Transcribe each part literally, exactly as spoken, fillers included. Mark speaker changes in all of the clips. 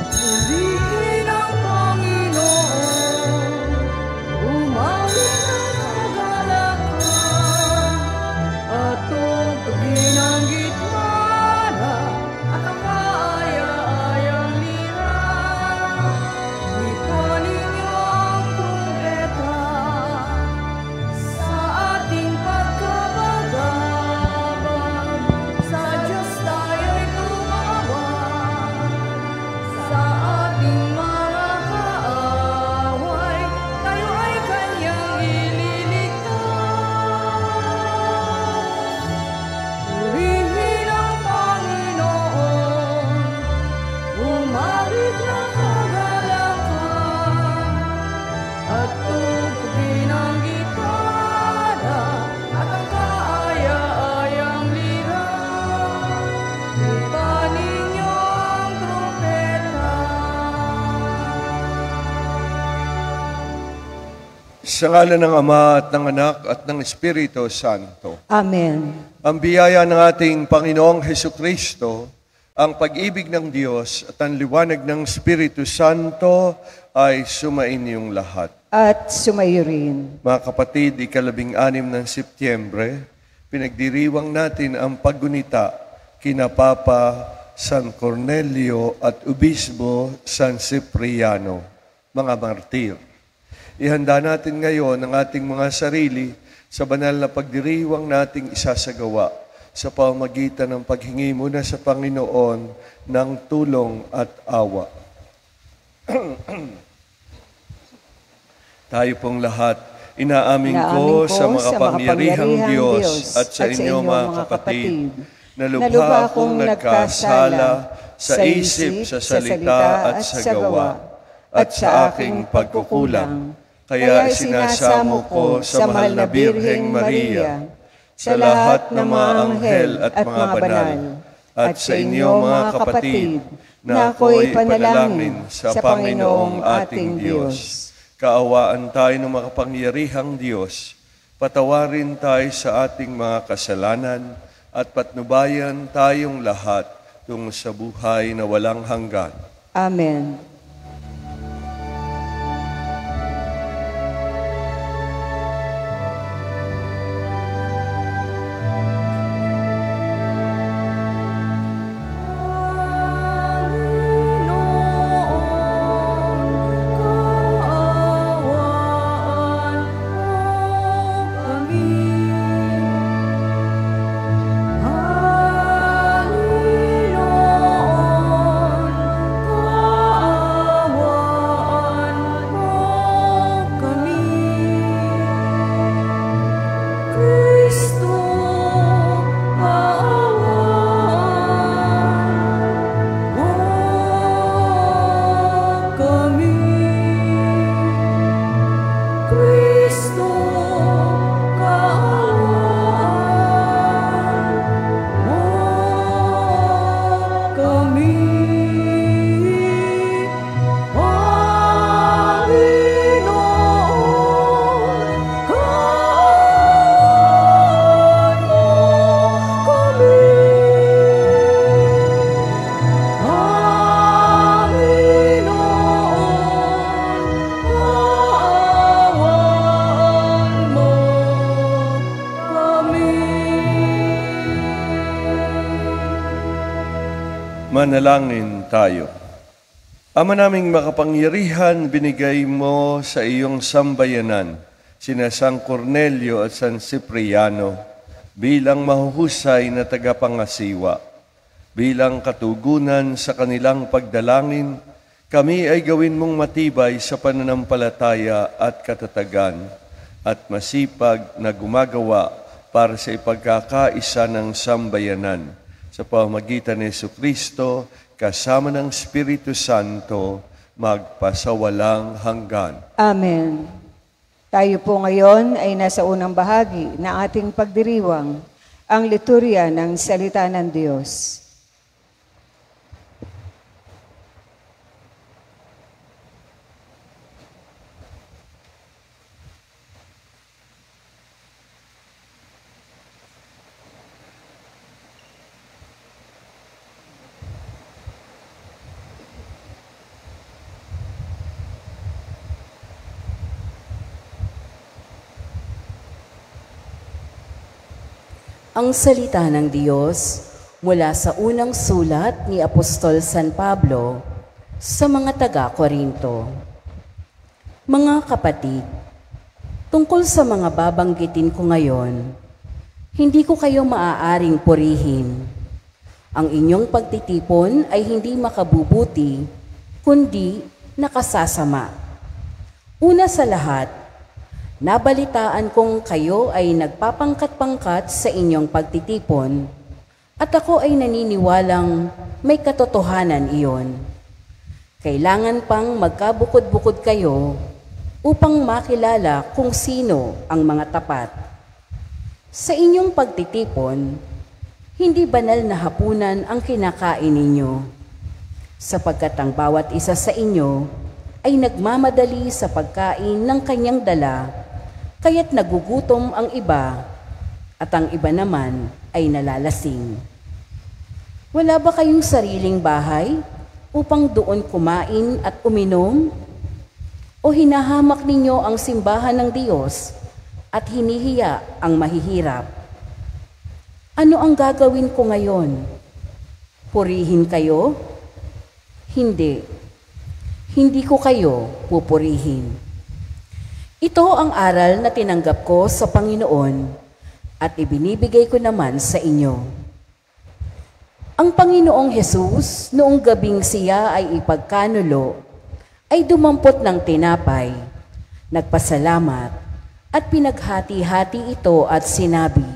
Speaker 1: Purihin ang Panginoon, umawit ng kagalakan, at tugtugin ang gitara at ang kaaya-ayang lira. Ipanin niyo ang trumpeta sa ating pagkabagabag, sa Diyos tayo'y tumawag. Sa ating mga kaaway, tayo ay Kanyang ililigtas. Purihin ang Panginoon, umawit ng kagalakan, at tugtugin ang gitara at ang kaaya-ayang lira. Ipanin niyo ang trumpeta.
Speaker 2: Sa ngalan ng Ama at ng Anak at ng Espiritu Santo.
Speaker 3: Amen.
Speaker 2: Ang biyaya ng ating Panginoong Hesukristo, ang pag-ibig ng Diyos at ang liwanag ng Espiritu Santo ay sumain lahat.
Speaker 3: At sumayo rin.
Speaker 2: Mga kapatid, ikalabing anim ng Setyembre, pinagdiriwang natin ang paggunita kina Papa San Cornelio at Obispo San Cipriano, mga martir. Ihanda natin ngayon ang ating mga sarili sa banal na pagdiriwang nating isasagawa sa pamamagitan ng paghingi muna sa Panginoon ng tulong at awa. Tayo pong lahat, inaamin ko sa makapangyarihang Diyos at sa inyo mga kapatid, na lubha akong nagkasala sa isip, sa salita at sa gawa, at sa aking pagkukulang. Kaya sinasamo ko sa mahal na Birheng Maria, sa lahat ng mga anghel at mga banal, at sa inyo mga kapatid, na ako'y panalangin sa Panginoong ating Diyos. Kaawaan tayo ng makapangyarihang Diyos, patawarin tayo sa ating mga kasalanan, at patnubayan tayong lahat tungo sa buhay na walang hanggan.
Speaker 3: Amen.
Speaker 2: Manalangin tayo. Ama naming makapangyarihan, binigay mo sa iyong sambayanan sina San Cornelio at San Cipriano bilang mahuhusay na tagapangasiwa. Bilang katugunan sa kanilang pagdalangin, kami ay gawin mong matibay sa pananampalataya at katatagan at masipag na gumagawa para sa ipagkakaisa ng sambayanan sa pamamagitan ni Jesucristo kasama ng Espiritu Santo magpasawalang hanggan.
Speaker 3: Amen. Tayo po ngayon ay nasa unang bahagi na ating pagdiriwang, ang liturya ng salita ng Diyos.
Speaker 4: Ang salita ng Diyos mula sa unang sulat ni Apostol San Pablo sa mga taga-Korinto. Mga kapatid, tungkol sa mga babanggitin ko ngayon, hindi ko kayo maaaring purihin. Ang inyong pagtitipon ay hindi makabubuti, kundi nakasasama. Una sa lahat, nabalitaan kong kayo ay nagpapangkat-pangkat sa inyong pagtitipon at ako ay naniniwalang may katotohanan iyon. Kailangan pang magkabukod-bukod kayo upang makilala kung sino ang mga tapat. Sa inyong pagtitipon, hindi banal na hapunan ang kinakain ninyo, sapagkat ang bawat isa sa inyo ay nagmamadali sa pagkain ng kanyang dala, kaya't nagugutom ang iba at ang iba naman ay nalalasing. Wala ba kayong sariling bahay upang doon kumain at uminom? O hinahamak ninyo ang simbahan ng Diyos at hinihiya ang mahihirap? Ano ang gagawin ko ngayon? Purihin kayo? Hindi. Hindi ko kayo pupurihin. Ito ang aral na tinanggap ko sa Panginoon at ibinibigay ko naman sa inyo. Ang Panginoong Hesus, noong gabing siya ay ipagkanulo, ay dumampot ng tinapay, nagpasalamat, at pinaghati-hati ito at sinabi,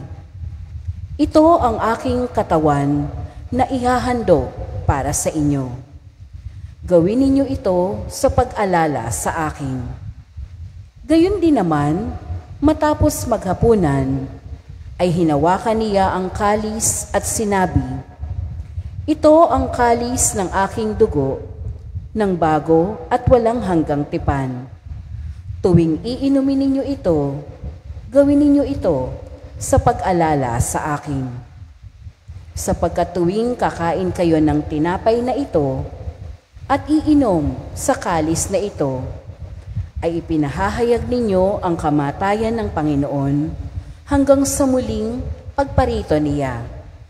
Speaker 4: "Ito ang aking katawan na ihahandog para sa inyo. Gawin ninyo ito sa pag-alala sa akin." Gayon din naman, matapos maghapunan, ay hinawakan niya ang kalis at sinabi, "Ito ang kalis ng aking dugo, ng bago at walang hanggang tipan. Tuwing iinumin ninyo ito, gawin ninyo ito sa pag-alala sa akin. Sapagkat tuwing kakain kayo ng tinapay na ito at iinom sa kalis na ito, ay ipinahahayag ninyo ang kamatayan ng Panginoon hanggang sa muling pagparito niya.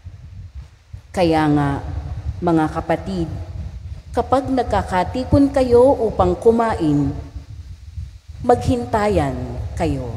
Speaker 4: Kaya nga, mga kapatid, kapag nagkakatipon kayo upang kumain, maghintayan kayo."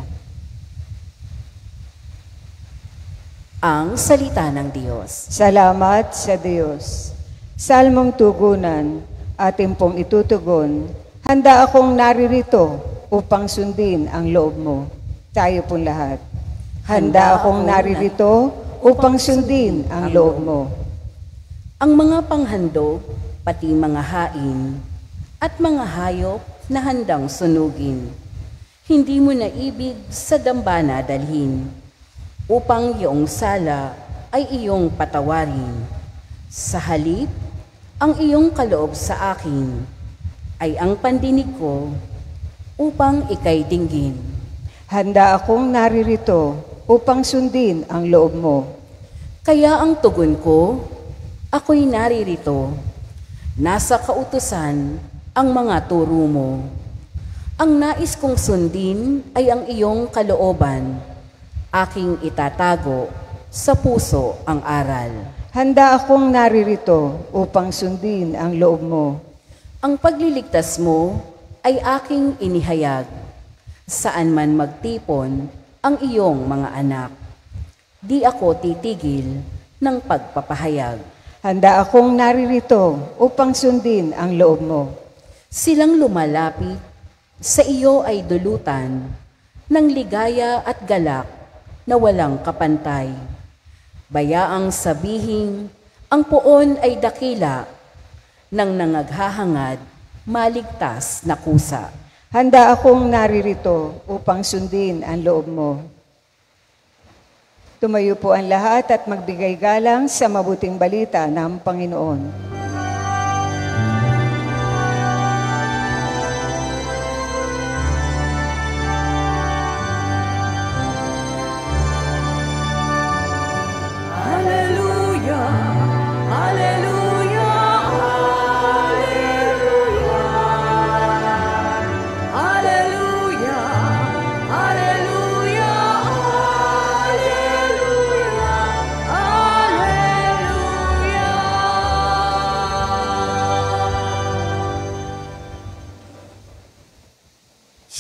Speaker 4: Ang salita ng Diyos.
Speaker 3: Salamat sa Diyos. Salmong tugunan, ating pong itutugon. Handa akong naririto upang sundin ang loob mo. Tayo pong lahat. Handa akong naririto upang sundin ang loob mo.
Speaker 4: Ang mga panghandog, pati mga hain, at mga hayop na handang sunugin, hindi mo na ibig sa dambana dalhin, upang iyong sala ay iyong patawarin. Sa halip, ang iyong kaloob sa akin ay ang pandinig ko upang ikay dinggin.
Speaker 3: Handa akong naririto upang sundin ang loob mo.
Speaker 4: Kaya ang tugon ko, ako'y naririto. Nasa kautusan ang mga turo mo. Ang nais kong sundin ay ang iyong kalooban. Aking itatago sa puso ang aral.
Speaker 3: Handa akong naririto upang sundin ang loob mo.
Speaker 4: Ang pagliligtas mo ay aking inihayag. Saan man magtipon ang iyong mga anak, di ako titigil ng pagpapahayag.
Speaker 3: Handa akong naririto upang sundin ang loob mo.
Speaker 4: Silang lumalapit, sa iyo ay dulutan, ng ligaya at galak na walang kapantay. Bayaang sabihin, ang poon ay dakila, nang nangaghahangad, maligtas na kusa.
Speaker 3: Handa akong naririto upang sundin ang loob mo. Tumayo po ang lahat at magbigay galang sa mabuting balita ng Panginoon.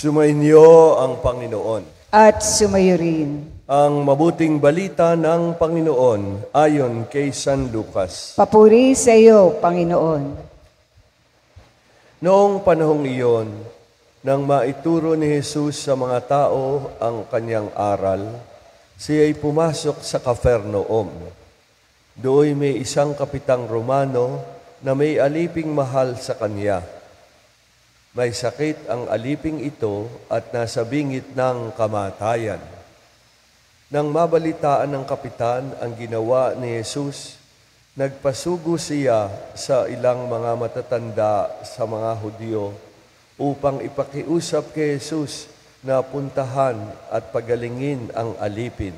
Speaker 2: Sumainyo ang Panginoon.
Speaker 3: At sumayo rin.
Speaker 2: Ang mabuting balita ng Panginoon ayon kay San Lucas.
Speaker 3: Papuri sa iyo, Panginoon.
Speaker 2: Noong panahong iyon, nang maituro ni Jesus sa mga tao ang kanyang aral, siya'y pumasok sa Capernaum. Doon may isang kapitang Romano na may aliping mahal sa kanya. May sakit ang aliping ito at nasa bingit ng kamatayan. Nang mabalitaan ng kapitan ang ginawa ni Jesus, nagpasugo siya sa ilang mga matatanda sa mga Hudyo upang ipakiusap kay Jesus na puntahan at pagalingin ang alipin.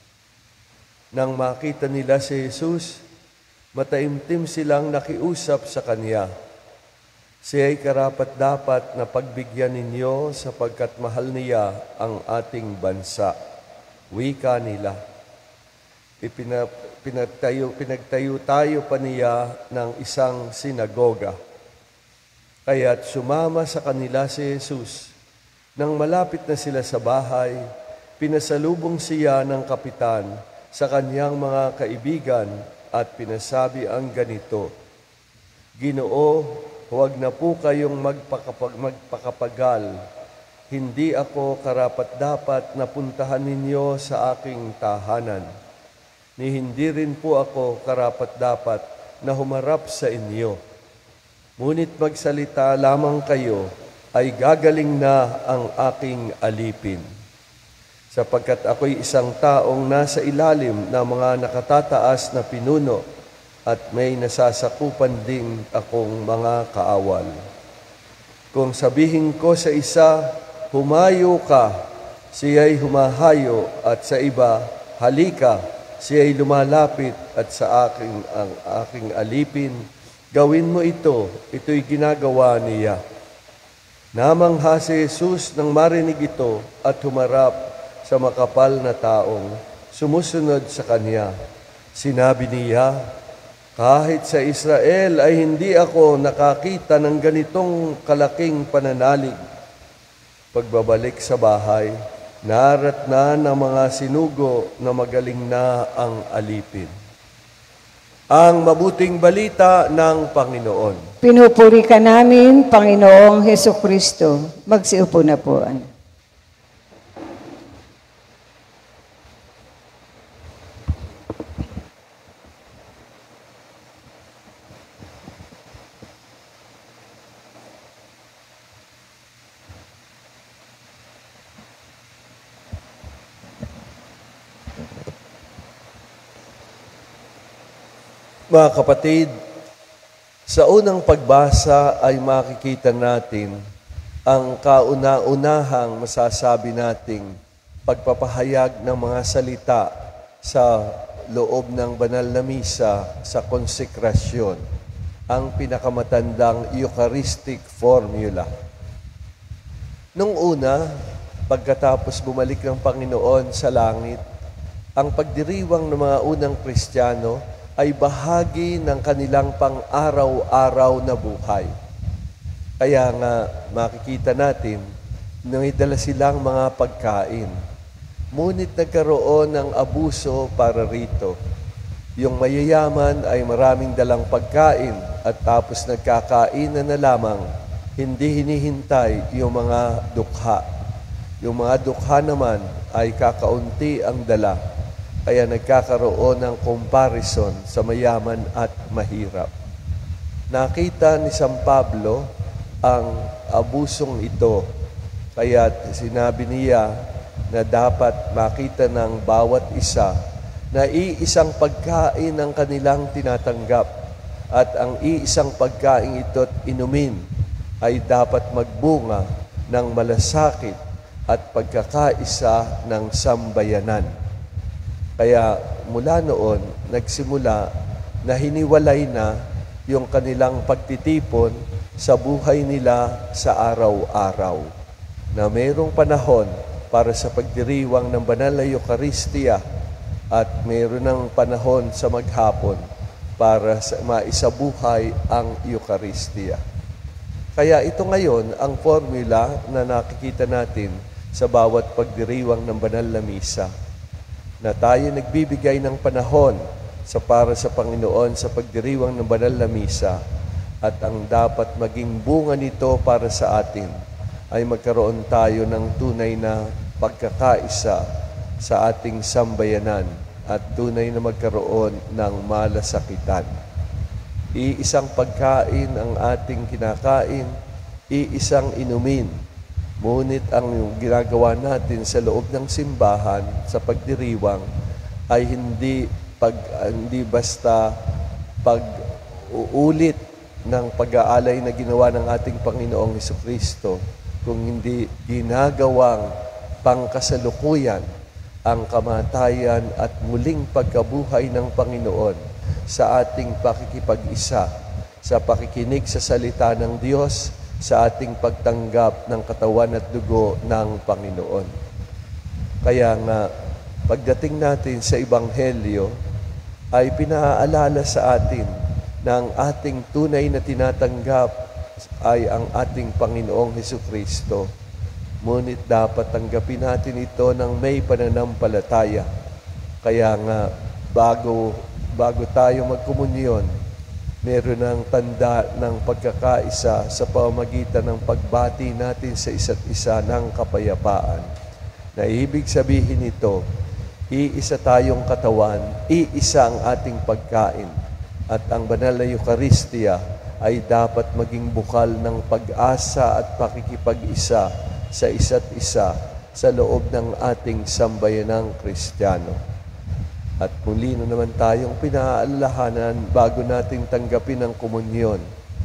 Speaker 2: Nang makita nila si Jesus, mataimtim silang nakiusap sa kanya. Siya'y karapat-dapat na pagbigyan ninyo sapagkat mahal niya ang ating bansa. Wika nila. Ipina, pinagtayo, pinagtayo tayo pa niya ng isang sinagoga. Kaya't sumama sa kanila si Jesus. Nang malapit na sila sa bahay, pinasalubong siya ng kapitan sa kanyang mga kaibigan at pinasabi ang ganito, Ginoo, huwag na po kayong magpakapag, magpakapagal. Hindi ako karapat-dapat na puntahan ninyo sa aking tahanan. Ni hindi rin po ako karapat-dapat na humarap sa inyo. Ngunit magsalita lamang kayo, ay gagaling na ang aking alipin. Sapagkat ako'y isang taong nasa ilalim ng mga nakatataas na pinuno, at may nasasakupan din akong mga kaawal. Kung sabihin ko sa isa, humayo ka, siya'y humahayo, at sa iba, halika, siya'y lumalapit, at sa aking, ang aking alipin, gawin mo ito, ito'y ginagawa niya. Namangha si Jesus nang marinig ito at humarap sa makapal na taong sumusunod sa kanya. Sinabi niya, kahit sa Israel ay hindi ako nakakita ng ganitong kalaking pananalig. Pagbabalik sa bahay, naratna ng mga sinugo na magaling na ang alipin. Ang mabuting balita ng Panginoon.
Speaker 3: Pinupuri ka namin, Panginoong Hesukristo. Magsiupo na po.
Speaker 2: Mga kapatid, sa unang pagbasa ay makikita natin ang kauna-unahang masasabi nating pagpapahayag ng mga salita sa loob ng banal na misa sa konsekrasyon, ang pinakamatandang Eucharistic formula. Nung una, pagkatapos bumalik ng Panginoon sa langit, ang pagdiriwang ng mga unang Kristiyano ay bahagi ng kanilang pang-araw-araw na buhay. Kaya nga makikita natin na may dala silang mga pagkain. Ngunit nagkaroon ng abuso para rito. Yung mayayaman ay maraming dalang pagkain at tapos nagkakainan na lamang, hindi hinihintay yung mga dukha. Yung mga dukha naman ay kakaunti ang dala. Kaya nagkakaroon ng comparison sa mayaman at mahirap. Nakita ni San Pablo ang abusong ito. Kaya sinabi niya na dapat makita ng bawat isa na iisang pagkain ang kanilang tinatanggap. At ang iisang pagkain ito't inumin ay dapat magbunga ng malasakit at pagkakaisa ng sambayanan. Kaya mula noon, nagsimula na hiniwalay na yung kanilang pagtitipon sa buhay nila sa araw-araw. Na mayroong panahon para sa pagdiriwang ng banal na Eucharistia at mayroon ng panahon sa maghapon para sa maisabuhay ang Eucharistia. Kaya ito ngayon ang formula na nakikita natin sa bawat pagdiriwang ng banal na misa, na tayo nagbibigay ng panahon sa para sa Panginoon sa pagdiriwang ng banal na misa, at ang dapat maging bunga nito para sa atin ay magkaroon tayo ng tunay na pagkakaisa sa ating sambayanan at tunay na magkaroon ng malasakitan. Iisang pagkain ang ating kinakain, iisang inumin. Ngunit ang ginagawa natin sa loob ng simbahan sa pagdiriwang ay hindi pag hindi basta pag-uulit ng pag-aalay na ginawa ng ating Panginoong Hesukristo, kung hindi ginagawang pangkasalukuyan ang kamatayan at muling pagkabuhay ng Panginoon sa ating pakikipag-isa, sa pakikinig sa salita ng Diyos, sa ating pagtanggap ng katawan at dugo ng Panginoon. Kaya nga, pagdating natin sa Ebanghelyo, ay pinaalala sa atin na ang ating tunay na tinatanggap ay ang ating Panginoong Hesukristo. Ngunit dapat tanggapin natin ito ng may pananampalataya. Kaya nga, bago, bago tayo magkomunyon, meron ng tanda ng pagkakaisa sa pamamagitan ng pagbati natin sa isa't isa ng kapayapaan. Na ibig sabihin nito, iisa tayong katawan, iisa ang ating pagkain, at ang banal na Eucharistia ay dapat maging bukal ng pag-asa at pakikipag-isa sa isa't isa sa loob ng ating sambayanang Kristiyano. At muli na naman tayong pinaalalahanan bago nating tanggapin ang komunyon.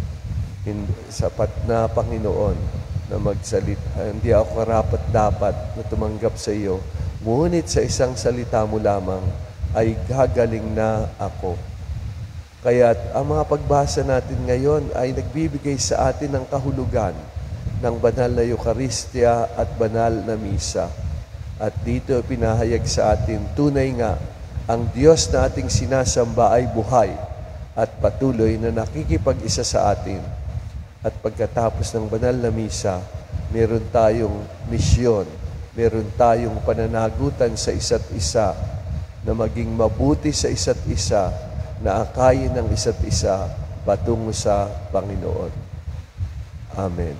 Speaker 2: Sapat na Panginoon na magsalita. Hindi ako karapat-dapat na tumanggap sa iyo. Ngunit sa isang salita mo lamang ay gagaling na ako. Kaya ang mga pagbasa natin ngayon ay nagbibigay sa atin ng kahulugan ng banal na Eucharistia at banal na misa. At dito pinahayag sa atin, tunay nga, ang Diyos na ating sinasamba ay buhay at patuloy na nakikipag-isa sa atin. At pagkatapos ng banal na misa, meron tayong misyon, meron tayong pananagutan sa isa't isa na maging mabuti sa isa't isa, na akayin ng isa't isa patungo sa Panginoon. Amen.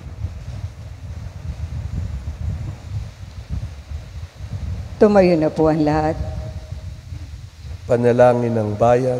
Speaker 3: Tumayo na po ang lahat.
Speaker 2: Panalangin ng bayan.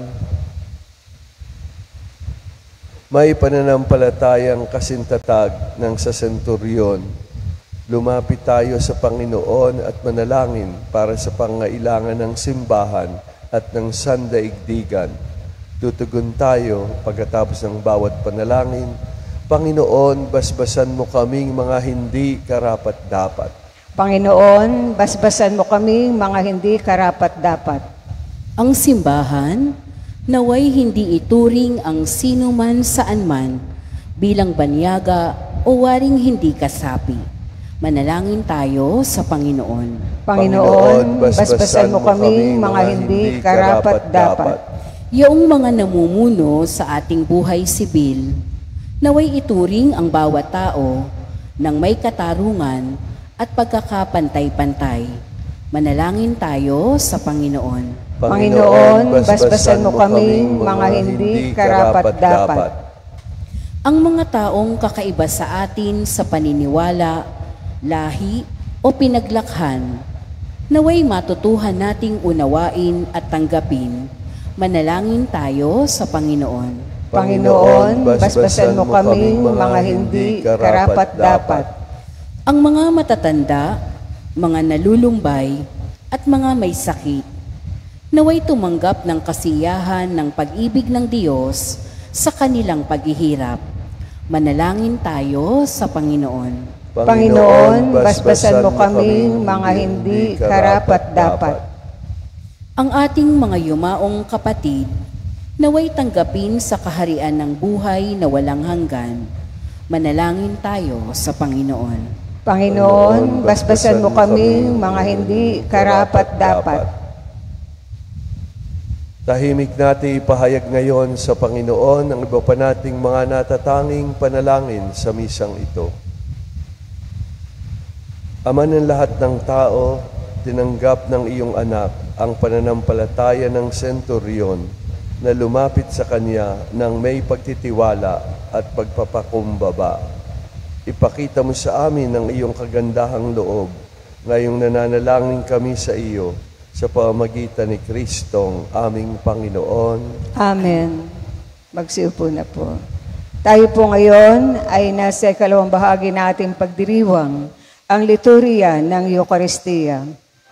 Speaker 2: May pananampalatayang kasintatag ng sa senturyon. Lumapit tayo sa Panginoon at manalangin para sa pangailangan ng simbahan at ng sandaigdigan. Tutugon tayo pagkatapos ng bawat panalangin. Panginoon, basbasan mo kaming mga hindi karapat-dapat.
Speaker 3: Panginoon, basbasan mo kaming mga hindi karapat-dapat.
Speaker 4: Ang simbahan, naway hindi ituring ang sino man saan man bilang banyaga o waring hindi kasapi. Manalangin tayo sa Panginoon.
Speaker 3: Panginoon, basbasan mo kaming mga hindi karapat-dapat.
Speaker 4: Yaong mga namumuno sa ating buhay sibil, naway ituring ang bawat tao ng may katarungan at pagkakapantay-pantay. Manalangin tayo sa Panginoon.
Speaker 3: Panginoon, basbasan mo kaming mga hindi karapat-dapat.
Speaker 4: Ang mga taong kakaiba sa atin sa paniniwala, lahi o pinaglakhan, naway matutuhan nating unawain at tanggapin. Manalangin tayo sa Panginoon.
Speaker 3: Panginoon, basbasan mo kaming mga hindi karapat-dapat.
Speaker 4: Ang mga matatanda, mga nalulumbay, at mga may sakit, naway tumanggap ng kasiyahan ng pag-ibig ng Diyos sa kanilang paghihirap. Manalangin tayo sa Panginoon.
Speaker 3: Panginoon, basbasan mo kaming mga hindi karapat-dapat.
Speaker 4: Ang ating mga yumaong kapatid, naway tanggapin sa kaharian ng buhay na walang hanggan. Manalangin tayo sa Panginoon.
Speaker 3: Panginoon, basbasan mo kaming mga hindi karapat-dapat.
Speaker 2: Tahimik natin ipahayag ngayon sa Panginoon ang iba pa nating mga natatanging panalangin sa misang ito. Ama ng lahat ng tao, tinanggap ng iyong anak ang pananampalataya ng senturyon na lumapit sa kanya ng may pagtitiwala at pagpapakumbaba. Ipakita mo sa amin ang iyong kagandahang loob ngayong nananalangin kami sa iyo sa pamamagitan ni Kristong aming Panginoon.
Speaker 3: Amen. Magsiupo na po. Tayo po ngayon ay nasa ikalawang bahagi nating pagdiriwang, ang liturya ng Eucharistia.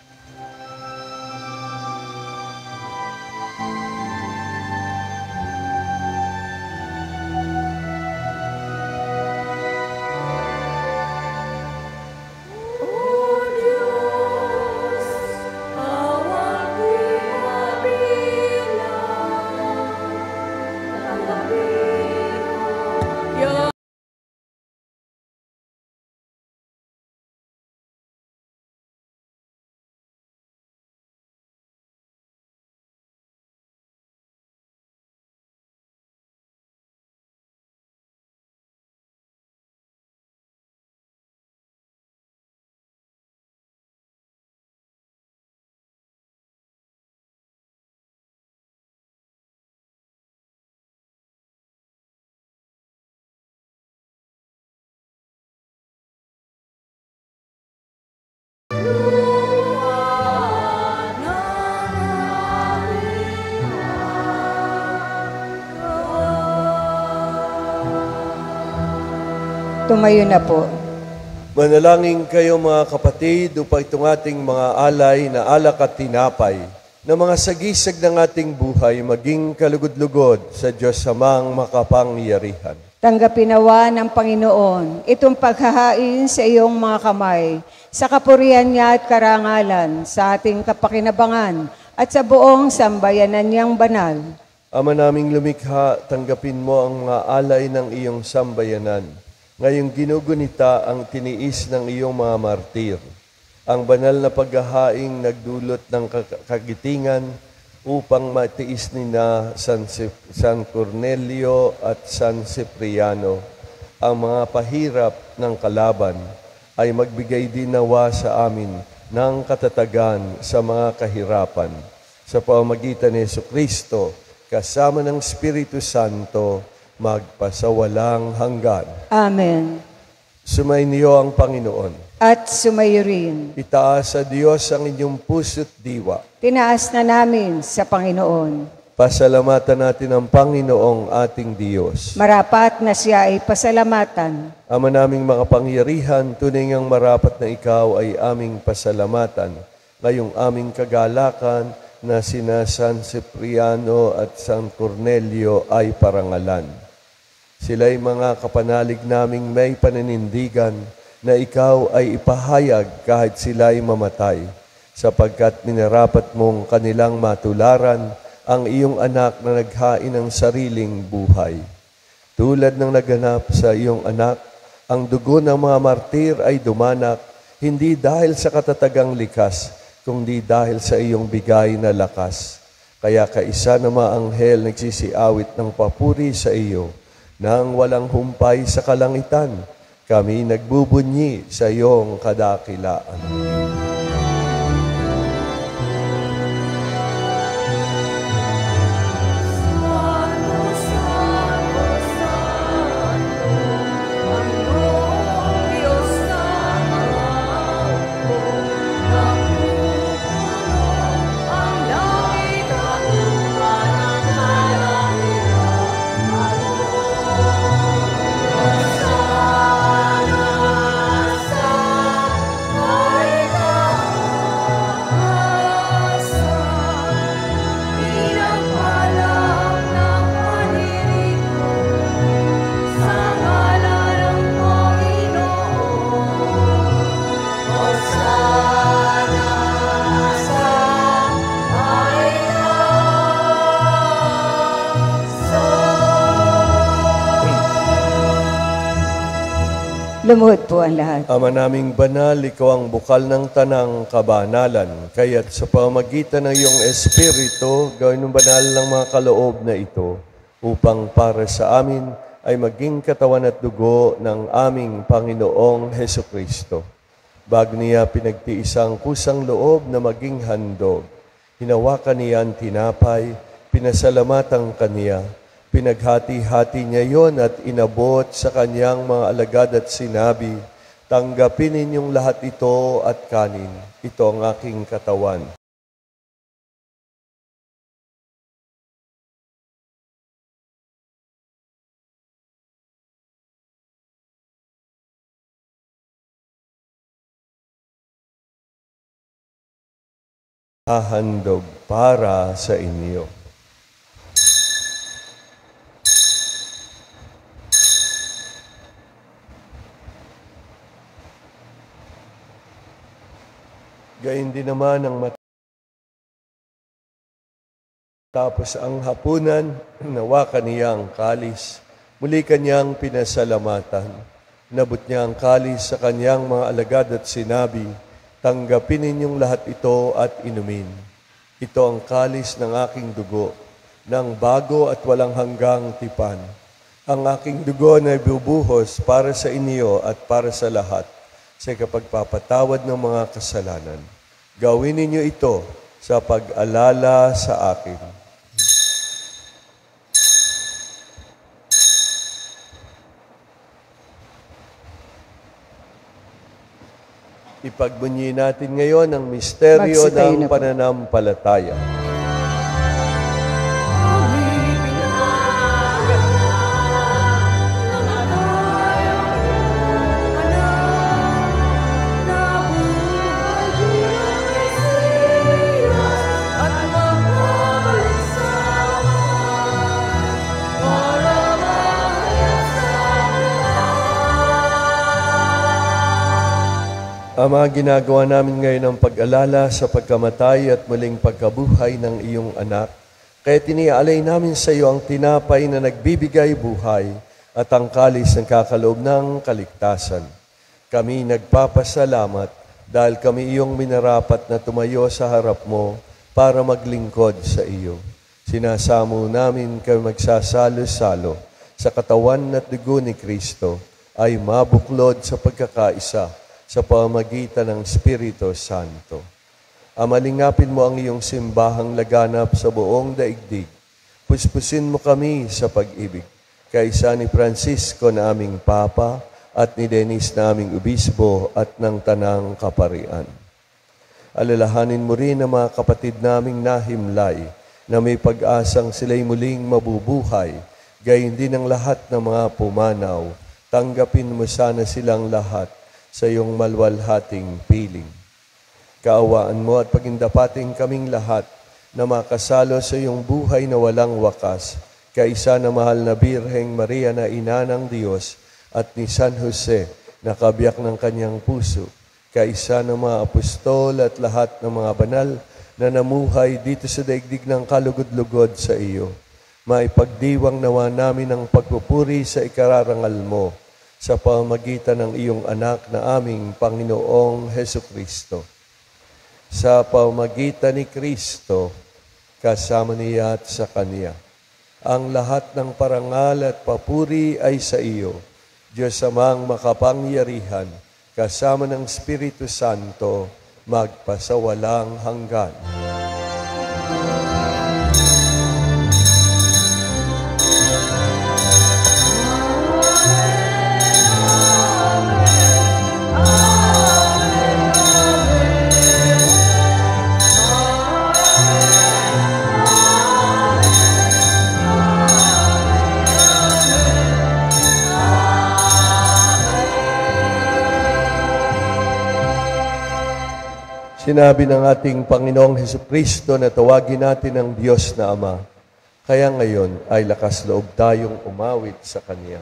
Speaker 3: Tumayo na po.
Speaker 2: Manalangin kayo mga kapatid upang itong ating mga alay na alak at tinapay na mga sagisag ng ating buhay maging kalugod-lugod sa Diyos Amang makapangyarihan.
Speaker 3: Tanggapin nawa ng Panginoon itong paghahain sa iyong mga kamay, sa kapurihan niya at karangalan, sa ating kapakinabangan at sa buong sambayanan niyang banal.
Speaker 2: Ama naming lumikha, tanggapin mo ang mga alay ng iyong sambayanan. Ngayong ginugunita ang tiniis ng iyong mga martir. Ang banal na paghahaing nagdulot ng kagitingan upang matiis ni na San, San Cornelio at San Cipriano ang mga pahirap ng kalaban, ay magbigay din nawa sa amin ng katatagan sa mga kahirapan. Sa pamamagitan ni Jesucristo, kasama ng Espiritu Santo, magpasawalang hanggan.
Speaker 3: Amen.
Speaker 2: Sumainyo ang Panginoon.
Speaker 3: At sumayo rin.
Speaker 2: Itaas sa Diyos ang inyong puso't diwa.
Speaker 3: Tinaas na namin sa Panginoon.
Speaker 2: Pasalamatan natin ang Panginoong ating Diyos.
Speaker 3: Marapat na siya ay pasalamatan.
Speaker 2: Ama naming makapangyarihan, tunay ngang marapat na ikaw ay aming pasalamatan. Ngayong aming kagalakan na sina San Cipriano at San Cornelio ay parangalan. Sila'y mga kapanalig naming may paninindigan na ikaw ay ipahayag kahit sila'y mamatay, sapagkat minarapat mong kanilang matularan ang iyong anak na naghain ng sariling buhay. Tulad ng naganap sa iyong anak, ang dugo ng mga martir ay dumanak, hindi dahil sa katatagang likas, kundi dahil sa iyong bigay na lakas. Kaya kaisa na mga anghel nagsisiawit ng papuri sa iyo, nang walang humpay sa kalangitan, kami nagbubunyi sa iyong kadakilaan.
Speaker 1: Ay,
Speaker 3: Lumuhod po ang lahat.
Speaker 2: Ama naming banal, ikaw ang bukal ng tanang kabanalan. Kaya't sa pamagitan ng iyong Espiritu, gawin ng banal ng mga kaloob na ito upang para sa amin ay maging katawan at dugo ng aming Panginoong Heso Kristo. Bago niya pinagtiis ang kusang loob na maging handog, hinawakan niya ang tinapay, pinasalamatan kaniya, pinaghati-hati niya yon at inabot sa kanyang mga alagad at sinabi, tanggapin ninyong lahat ito at kanin. Ito ang aking katawan. Hahandog para sa inyo. Gayun din naman ang matapos ang hapunan, nawakan niya ang kalis. Muli kanyang pinasalamatan. Nabot niya ang kalis sa kanyang mga alagad at sinabi, tanggapin ninyong lahat ito at inumin. Ito ang kalis ng aking dugo, ng bago at walang hanggang tipan. Ang aking dugo na ibubuhos para sa inyo at para sa lahat sa kapagpapatawad ng mga kasalanan. Gawin ninyo ito sa pag-alala sa akin. Ipagbunyi natin ngayon ang misteryo ng pananampalataya. Ama, ginagawa namin ngayon ang pag-alala sa pagkamatay at muling pagkabuhay ng iyong anak. Kaya tinialay namin sa iyo ang tinapay na nagbibigay buhay at ang kalis ng kakaloob ng kaligtasan. Kami nagpapasalamat dahil kami iyong minarapat na tumayo sa harap mo para maglingkod sa iyo. Sinasamo namin kami magsasalo-salo sa katawan at dugo ni Kristo ay mabuklod sa pagkakaisa sa pamagitan ng Espiritu Santo. Amalingapin mo ang iyong simbahang laganap sa buong daigdig. Puspusin mo kami sa pag-ibig. Kaisa ni Francisco na aming Papa at ni Dennis na aming Obispo at ng Tanang Kaparian. Alalahanin mo rin ang mga kapatid naming nahimlay na may pag-asang sila'y muling mabubuhay, gayon din ang lahat ng mga pumanaw. Tanggapin mo sana silang lahat sa iyong malwalhating piling. Kaawaan mo at pagindapating kaming lahat na makasalo sa iyong buhay na walang wakas, kaisa na mahal na Birheng Maria na ina ng Diyos at ni San Jose na kabiyak ng kanyang puso, kaisa ng mga apostol at lahat ng mga banal na namuhay dito sa daigdig ng kalugod-lugod sa iyo. Maipagdiwang nawa namin ang pagpupuri sa ikararangal mo sa pamagitan ng iyong anak na aming Panginoong Heso Kristo. Sa pamagitan ni Kristo, kasama niya at sa Kanya, ang lahat ng parangal at papuri ay sa iyo, Diyos amang makapangyarihan, kasama ng Espiritu Santo, magpasawalang hanggan. Sinabi ng ating Panginoong Hesukristo na tawagin natin ang Diyos na Ama. Kaya ngayon ay lakas loob tayong umawit sa Kanya.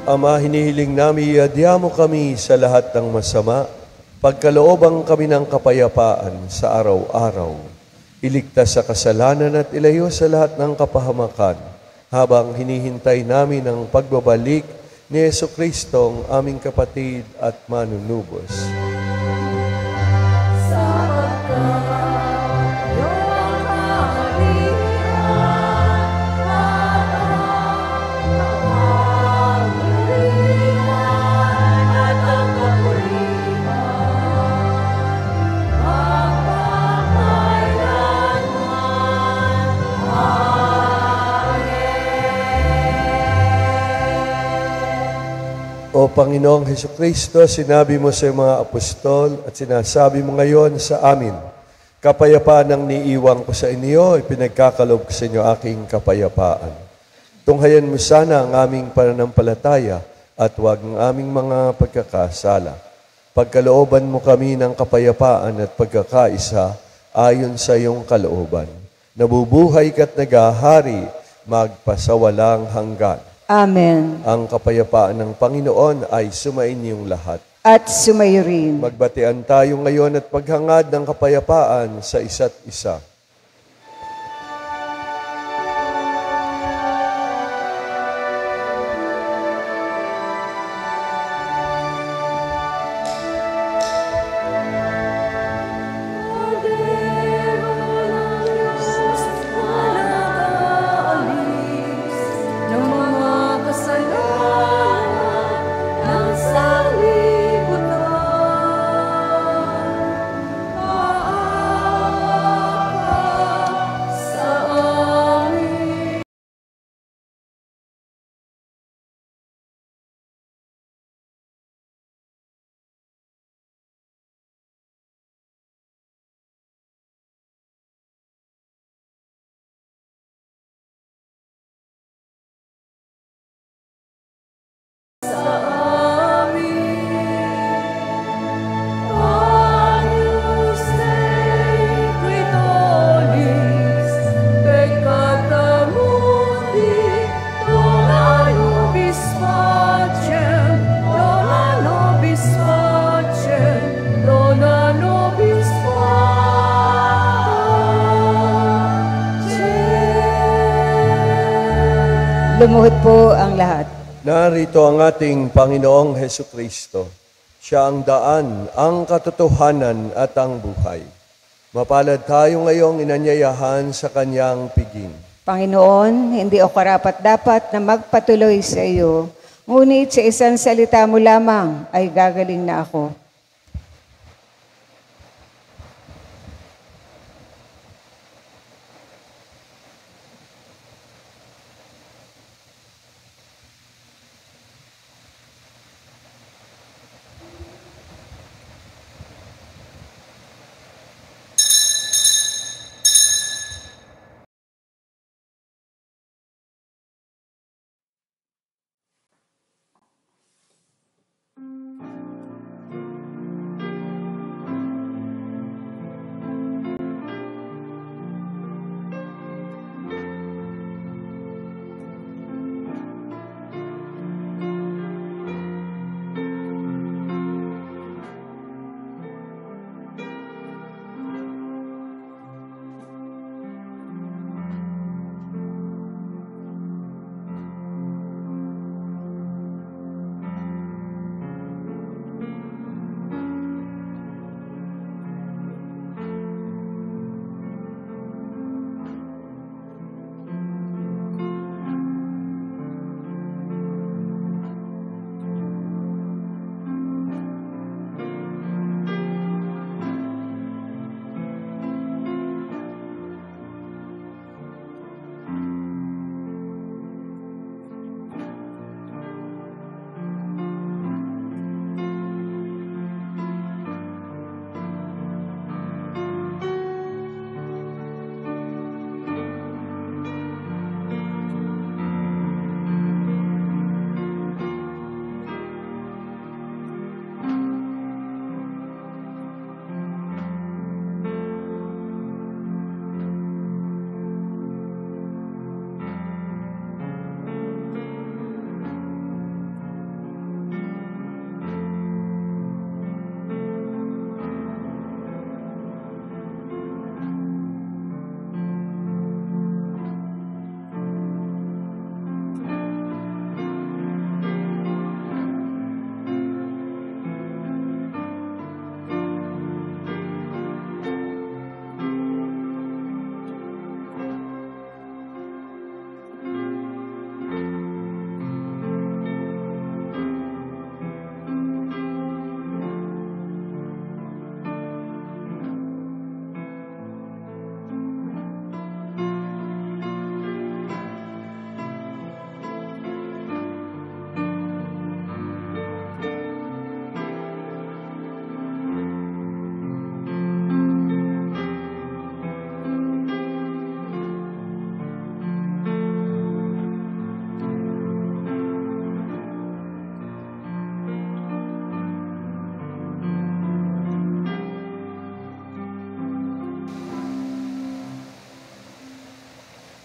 Speaker 2: Ama, hinihiling namin iadya mo kami sa lahat ng masama, pagkaloobang kami ng kapayapaan sa araw-araw. Iligtas sa kasalanan at ilayo sa lahat ng kapahamakan, habang hinihintay namin ang pagbabalik ni Jesucristo, ang aming kapatid at manunubos. O Panginoong Hesukristo, sinabi mo sa mga apostol at sinasabi mo ngayon sa amin, kapayapaan ang niiwang ko sa inyo, ipinagkakalob ko sa inyo aking kapayapaan. Tunghayan mo sana ang aming pananampalataya at huwag ang aming mga pagkakasala. Pagkalooban mo kami ng kapayapaan at pagkakaisa ayon sa iyong kalooban. Nabubuhay ka't nagahari magpasawalang hanggan.
Speaker 3: Amen.
Speaker 2: Ang kapayapaan ng Panginoon ay sumainyong lahat.
Speaker 3: At sumayo rin.
Speaker 2: Magbatian tayo ngayon at paghangad ng kapayapaan sa isa't isa.
Speaker 3: Lumuhod po ang lahat.
Speaker 2: Narito ang ating Panginoong Hesukristo. Siya ang daan, ang katotohanan at ang buhay. Mapalad tayo ngayong inanyayahan sa kanyang piging.
Speaker 3: Panginoon, hindi ako karapat-dapat na magpatuloy sa iyo, ngunit sa isang salita mo lamang ay gagaling na ako.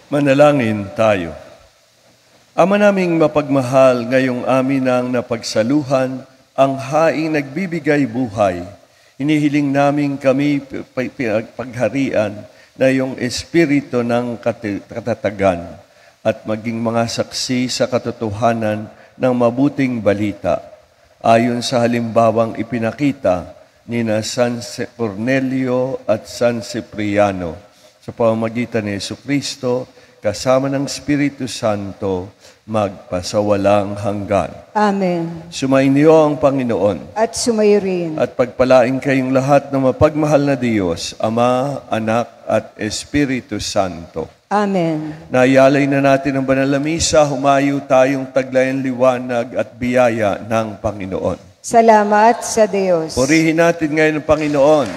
Speaker 2: Manalangin tayo. Ama naming mapagmahal, ngayong amin ang napagsaluhan, ang haing nagbibigay buhay. Hinihiling namin kami pagharian na iyong espiritu ng katatagan at maging mga saksi sa katotohanan ng mabuting balita. Ayon sa halimbawang ipinakita ni na San Cornelio at San Cipriano, sa pamamagitan ni Jesucristo, kasama ng Espiritu Santo, magpasawalang hanggan.
Speaker 3: Amen.
Speaker 2: Sumainyo ang Panginoon.
Speaker 3: At sumayo rin.
Speaker 2: At pagpalain kayong lahat ng mapagmahal na Diyos, Ama, Anak, at Espiritu Santo.
Speaker 3: Amen.
Speaker 2: Nayalay na natin ang banal na misa, humayo tayong taglayan liwanag at biyaya ng Panginoon.
Speaker 3: Salamat sa Diyos.
Speaker 2: Purihin natin ngayon ang Panginoon.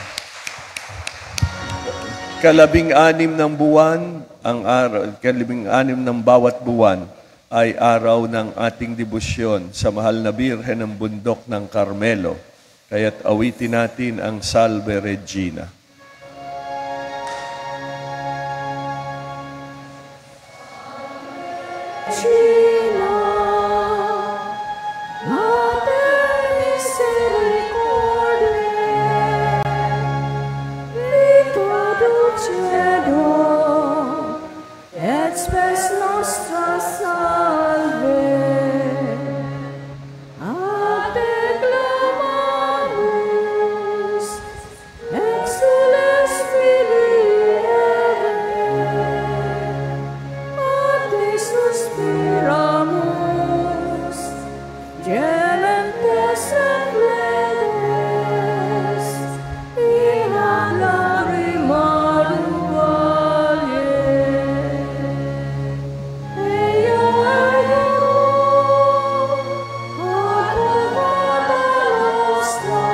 Speaker 2: Kalabing-anim ng buwan, ang araw, kalabing-anim ng bawat buwan ay araw ng ating debosyon sa mahal na Birhen ng bundok ng Carmelo. Kaya't awitin natin ang Salve Regina.
Speaker 1: Regina, Mater Misericordiae, Vita dulcedo, et spes nostra salve. Ate clamamus, exules Filii Eve, Ate suspiramus, gementes et pledes, in ad lacrimarum valle. Ea ego, ad purgata nostra,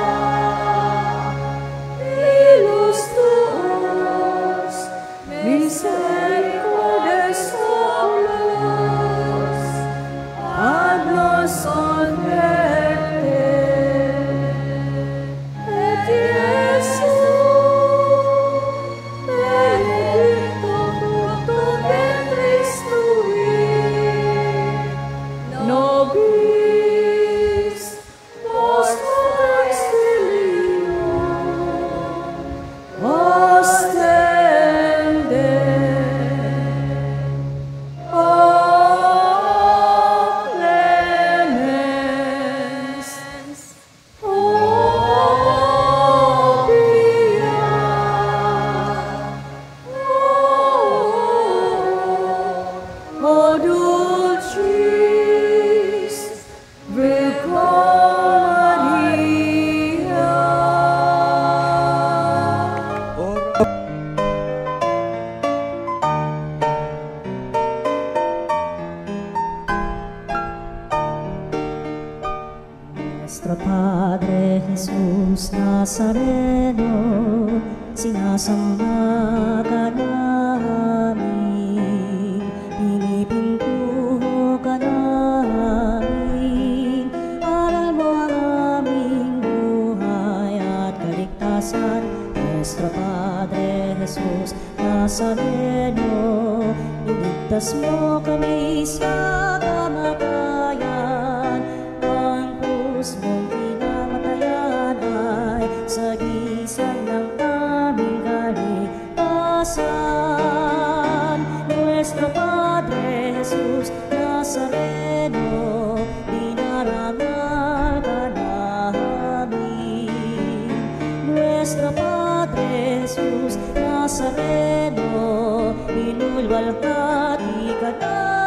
Speaker 1: ilus tuus, misericordes solus, ad nos converte. Et Iesu, benedictum fructum ventris tui, nobis posthumus filium, ostende. O clemens, o pia, o dulcis Virgo Maria.
Speaker 5: Nuestro Padre Jesús Nazareno, sinasamba ka namin, pinipintuho ka namin, aral mo ang aming buhay at kaligtasan. Nuestro Padre Jesús Nazareno, iligtas mo kami sa kamatayan, ang krus mong pinamatayan ay sagisag ng aming kaligtasan. Nuestro Padre Jesus Nazareno, dinarangal ka namin. Nuestro Padre Jesus Nazareno, inulwalhati ka namin.